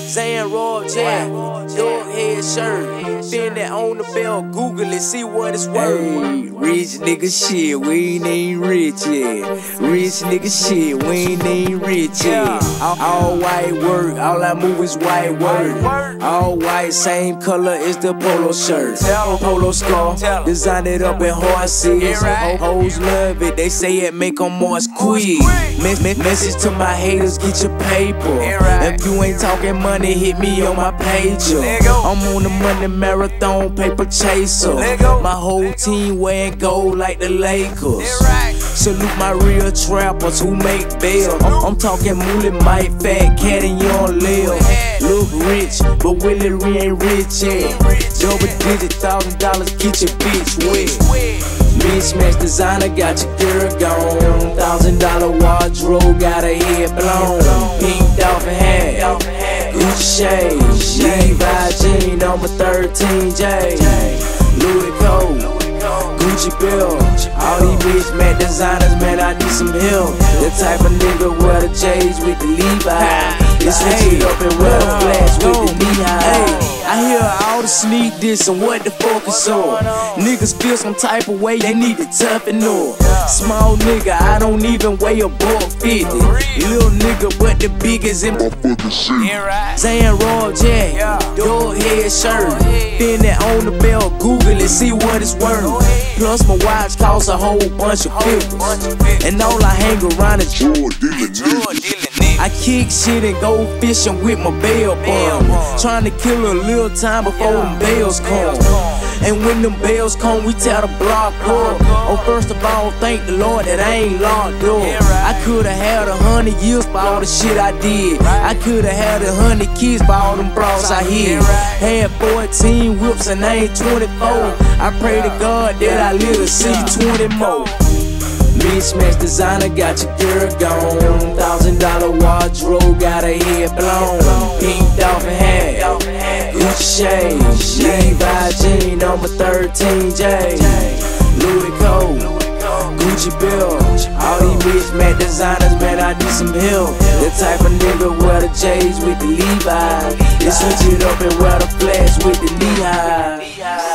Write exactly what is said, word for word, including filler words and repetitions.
Zan Royal Jack, dog head shirt, fin that on the bell, Google it, see what it's worth. Hey, rich nigga shit, we ain't even rich yet. Rich nigga shit, we ain't even rich yet. All, all white work, all I move is white work. All white, same color as the polo shirt. Polo scar, design it up in horses. Hoes love it, they say it make them more quick. Message to my haters, get your paper. If you ain't talking money, hit me on my pager. I'm on the money marathon, paper chaser. My whole team wearing gold like the Lakers. Salute my real trappers who make bail. I'm, I'm talking Mooly, Mike, Fat Cat, and Young Lil. Look rich, but Willie we ain't rich yet. Double digit, thousand dollars, get your bitch wet. Mismatch designer, got your girl gone. Thousand dollar wardrobe, got her head blown. Pink dolphin hat, Gucci shades, Levi jean, number thirteen J. Louis coat, Gucci belt. All these mismatch designers, man, I need some help. The type of nigga wear the J's with the Levi. It's switch it up and wear the flats with the knee-high. I hear all the sneak diss and what the fuck is up. Niggas feel some type of way, they need to toughen up. Small nigga, I don't even weigh a buck fifty. Little nigga, but the biggest in my fucking shit. Zan Royal Jack, dog head shirt, fin that on the bell, Google it, see what it's worth. Plus my watch costs a whole bunch of figures, and all I hang around is drug dealing. I kick shit and go fishing with my bail bum, trying to kill a little time before them bells come. And when them bells come, we tear the block up. Oh, first of all, thank the Lord that I ain't locked up. I could've had a hundred years by all the shit I did. I could've had a hundred kids by all them bras I hit. Had fourteen whips and I ain't twenty-four. I pray to God that I live to see twenty more. Mismatch designer, got your girl gone. Thousand dollar wardrobe, got her head blown. Pink dolphin hat, Gucci shades, Levi jean, number thirteen J. Louis coat, Gucci belt. All these mismatch designers, man, I need some help. The type of nigga wear the J's with the Levi. They switch it up and wear the flats with the knee high.